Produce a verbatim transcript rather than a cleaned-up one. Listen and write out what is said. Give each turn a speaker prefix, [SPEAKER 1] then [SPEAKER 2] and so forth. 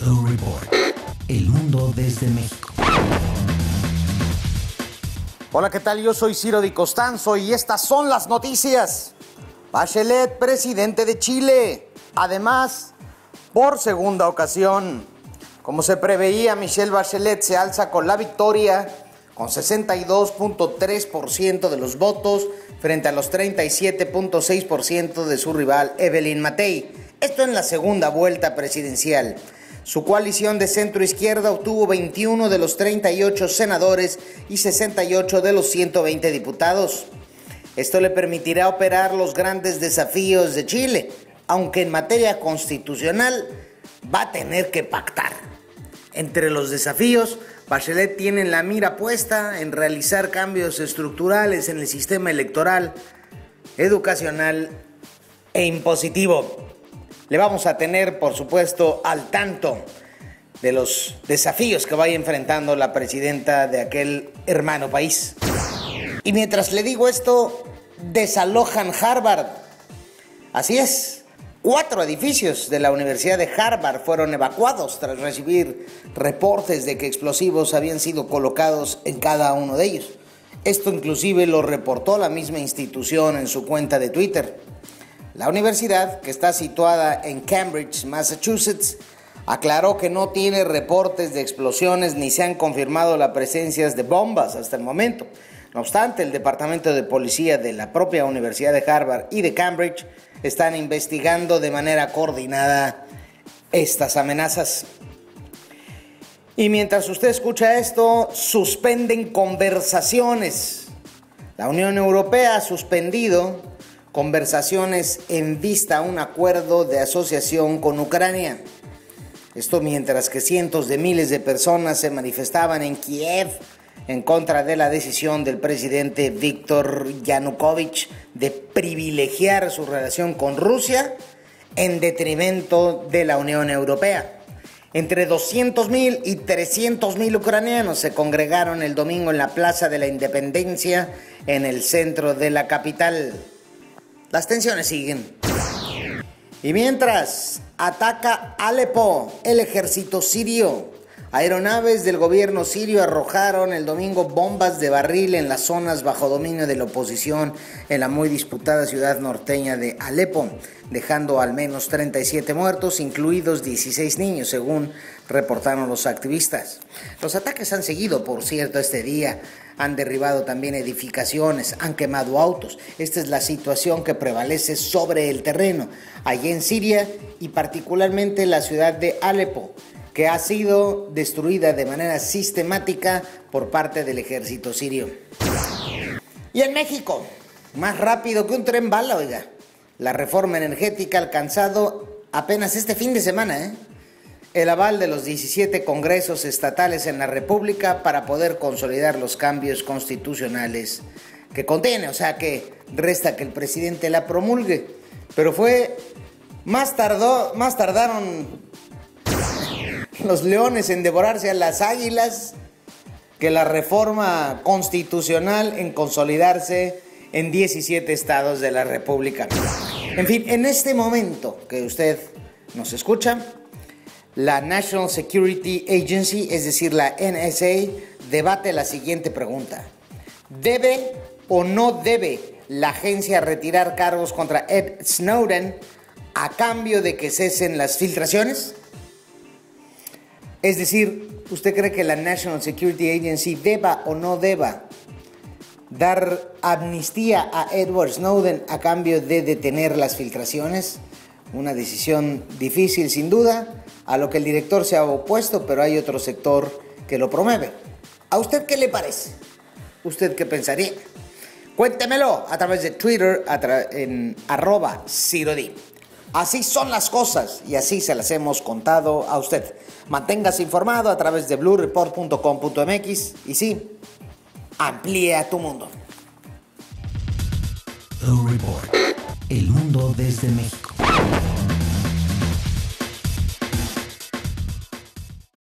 [SPEAKER 1] The Report. El mundo desde México.
[SPEAKER 2] Hola, ¿qué tal? Yo soy Ciro Di Costanzo y estas son las noticias. Bachelet, presidente de Chile. Además, por segunda ocasión, como se preveía, Michelle Bachelet se alza con la victoria con sesenta y dos punto tres por ciento de los votos frente a los treinta y siete punto seis por ciento de su rival Evelyn Matei. Esto en la segunda vuelta presidencial. Su coalición de centro-izquierda obtuvo veintiuno de los treinta y ocho senadores y sesenta y ocho de los ciento veinte diputados. Esto le permitirá operar los grandes desafíos de Chile, aunque en materia constitucional va a tener que pactar. Entre los desafíos, Bachelet tiene la mira puesta en realizar cambios estructurales en el sistema electoral, educacional e impositivo. Le vamos a tener, por supuesto, al tanto de los desafíos que vaya enfrentando la presidenta de aquel hermano país. Y mientras le digo esto, desalojan Harvard. Así es, cuatro edificios de la Universidad de Harvard fueron evacuados tras recibir reportes de que explosivos habían sido colocados en cada uno de ellos. Esto inclusive lo reportó la misma institución en su cuenta de Twitter. La universidad, que está situada en Cambridge, Massachusetts, aclaró que no tiene reportes de explosiones ni se han confirmado la presencia de bombas hasta el momento. No obstante, el Departamento de Policía de la propia Universidad de Harvard y de Cambridge están investigando de manera coordinada estas amenazas. Y mientras usted escucha esto, suspenden conversaciones. La Unión Europea ha suspendido conversaciones en vista a un acuerdo de asociación con Ucrania. Esto mientras que cientos de miles de personas se manifestaban en Kiev en contra de la decisión del presidente Víctor Yanukovych de privilegiar su relación con Rusia en detrimento de la Unión Europea. Entre doscientos mil y trescientos mil ucranianos se congregaron el domingo en la Plaza de la Independencia en el centro de la capital. Las tensiones siguen. Y mientras ataca Alepo el ejército sirio, aeronaves del gobierno sirio arrojaron el domingo bombas de barril en las zonas bajo dominio de la oposición en la muy disputada ciudad norteña de Alepo, dejando al menos treinta y siete muertos, incluidos dieciséis niños, según reportaron los activistas. Los ataques han seguido, por cierto, este día. Han derribado también edificaciones, han quemado autos. Esta es la situación que prevalece sobre el terreno, allí en Siria y particularmente la ciudad de Alepo, que ha sido destruida de manera sistemática por parte del ejército sirio. Y en México, más rápido que un tren bala, oiga, la reforma energética ha alcanzado apenas este fin de semana, ¿eh? el aval de los diecisiete congresos estatales en la República para poder consolidar los cambios constitucionales que contiene, o sea que resta que el presidente la promulgue. Pero fue, más tardó, más tardaron los leones en devorarse a las águilas que la reforma constitucional en consolidarse en diecisiete estados de la República. En fin, en este momento que usted nos escucha, la National Security Agency, es decir, la N S A, debate la siguiente pregunta. ¿Debe o no debe la agencia retirar cargos contra Ed Snowden a cambio de que cesen las filtraciones? Es decir, ¿usted cree que la National Security Agency deba o no deba dar amnistía a Edward Snowden a cambio de detener las filtraciones? Una decisión difícil, sin duda, a lo que el director se ha opuesto, pero hay otro sector que lo promueve. ¿A usted qué le parece? ¿Usted qué pensaría? Cuéntemelo a través de Twitter a tra- en arroba Cirodi. Así son las cosas y así se las hemos contado a usted. Manténgase informado a través de blue report punto com punto m x y sí, amplíe a tu mundo.
[SPEAKER 1] The Report. El mundo desde México.